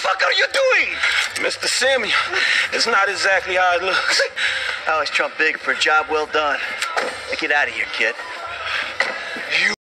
fuck are you doing? Mr. Samuel, it's not exactly how it looks. I always trump big for a job well done. Now get out of here, kid.